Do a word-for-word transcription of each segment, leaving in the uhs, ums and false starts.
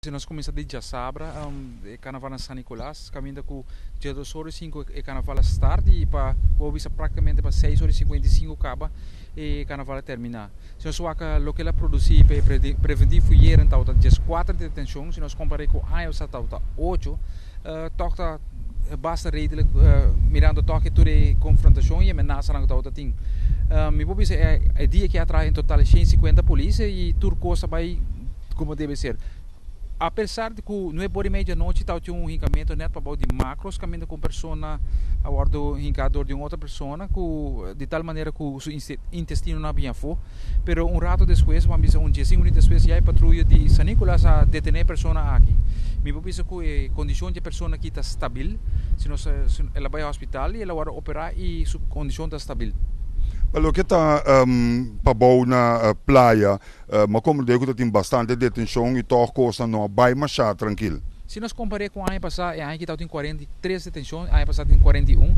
Nós começamos de Sabra, um, e carnaval em São Nicolás, caminhando com dia duas horas e cinco e carnaval start e para o praticamente para seis horas e cinquenta e cinco acaba e carnaval terminar. Se nós vaca o que ela produzir para prevenir fuyer então tá just quatro detenções, se nós comparamos com a essa tá oito, toca basta redelijk uh, mirando toque toda confrontação e ameaça na tá tem. Me vou dizer é, é dia que atrai em total cento e cinquenta polícia e tudo coisa vai como deve ser. Apesar de que não é por meia-noite tal tinha um rincamento net para de macros caminhando com persona a bordo rincador de uma outra persona de tal maneira que o intestino não havia fo, pero um rato depois vamos dizer um dia cinco minutos depois já a patrulha de São Nicolás a detener persona aqui. Me vou dizer que a condição de persona aqui está estável, se nós ela vai ao hospital e ela vai operar e sua condição está estável. Pelo que está um, para boa na uh, praia, uh, mas como digo, tem bastante detenção e toda coisa não vai mais tranquilo. Se nós compararmos com o ano passado, o ano que está em quarenta e três detenções, o ano passado em quarenta e um,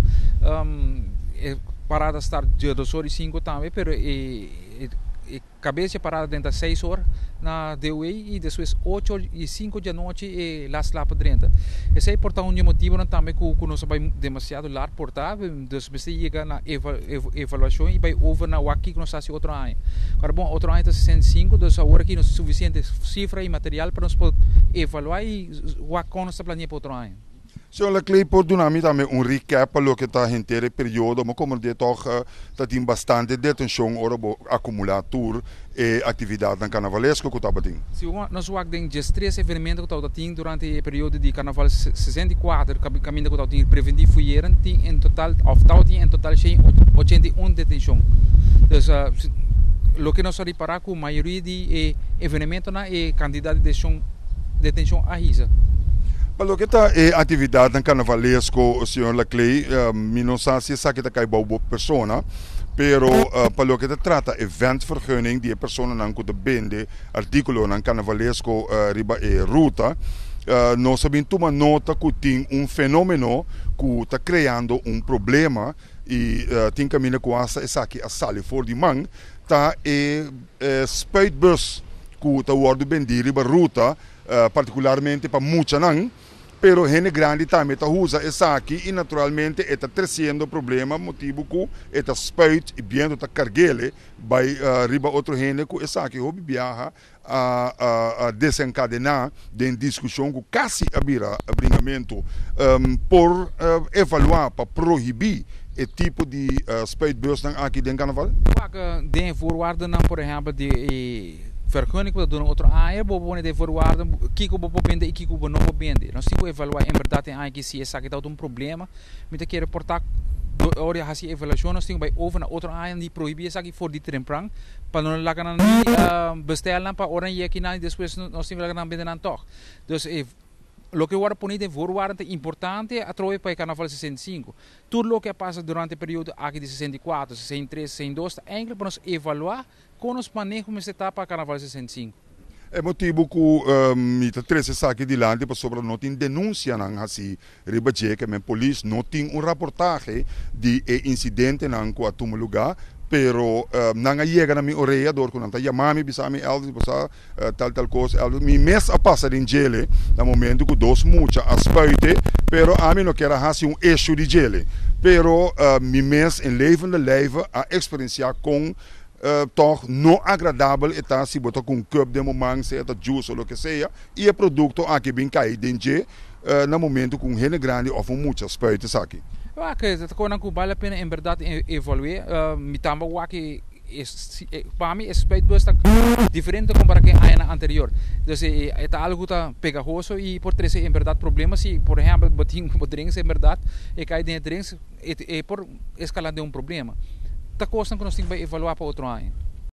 um, é parada estar de duas horas e cinco também, mas é, é, cabeça parada dentro de seis horas na D U E e depois oito e cinco da noite e las lá para dentro. Esse é por um motivo também que, que nós vai demasiado largo portar, depois chega na eva, avaliação e vai over na aqui que nós fazemos outro ano. Agora bom, outro ano está sessenta e cinco, então agora aqui nós suficiente cifra e material para nós poder evaluar e o que nós planeamos para outro ano. Senhor Leclerc, pode dar também um recap para o que está em inteiro período, mas como de toch está tem bastante detenção ora acumulator e atividade no carnavalesco que está batendo. Se nós temos just três eventos que está tendo durante o período de carnaval sessenta e quatro, caminho que está tendo preventivo fuyeran, tem em total, of tem em total oitenta e uma detenção. Então, o que nós reparar que a maioria de eventos é quantidade de detenção a risa. Pelo que está a atividade no carnavalesco, senhor Leclerc, uh, não sei se sabe que está boa persona, pero uh, pelo que trata eventvergunning die persona não kuda bende artículo no carnavalesco uh, riba e ruta, uh, nós sabemos tomar nota que tem um fenômeno que está criando um problema e uh, tem caminho com essa essa aqui a sala for de man tá e uh, spuitbus que está word bendi riba ruta, uh, particularmente para muita não. Pero gente grande também está usa essa aqui e naturalmente está crescendo o problema, motivo que está spuit e bem está cargele vai uh, riba outro gente que essa aqui hobby viaja a, a, a desencadenar de discussão que quase abrirá abrimento um, por uh, evaluar para proibir o tipo de uh, spuitbus aqui dentro do carnaval. Den voorwaarden dan por exemplo de vergunning para doen outro área, bobo de voorwaarden, que o bobo vende e que o não vende. Nós temos que evaluar em verdade em que se essa que está um problema, me que reportar hora hasi evaluação nós temos que over na outra área de proibir essa que for de tremprang, para não lá can bestellen para hora e aqui na depois nós temos que lá vender na toch. Dus o que agora põe de voorwaarden importante a troca para o carnaval sessenta e cinco. Tudo o que passa durante o período aqui de sessenta e quatro, sessenta e três, sessenta e dois, é para nós evaluar como os manejamos essa etapa para o carnaval sessenta e cinco. É motivo que um, está três aqui de lá, depois sobre não tem denúncia não assim, ribaje que a polícia não tem um reportagem de incidente não que a lugar. Pero uh, nanga chega na minha orelha dor quando tá chamando bisa me elders bisa uh, tal tal coisa elders me mes a passar em gele no momento que dos mucha aspeite pero a mim não quero fazer um eixo de gele pero uh, me mes em levende leven a experienciar com uh, toch não agradável eta se botar com cup de momang se eta juice ou o que seja e o produto aqui bem cai dentro uh, no momento com rene grande ou muita aspeite aqui. Eu acho que quando que vale a pena em verdade evaluar, me também o que para mim esse aspecto está diferente comparado com a ano anterior. Então é algo que pegajoso e por três em verdade problemas se por exemplo botinho drinks em verdade e cai dentro drinks é por escalar de um problema. Tá coisa que nós temos que evaluar para outro ano.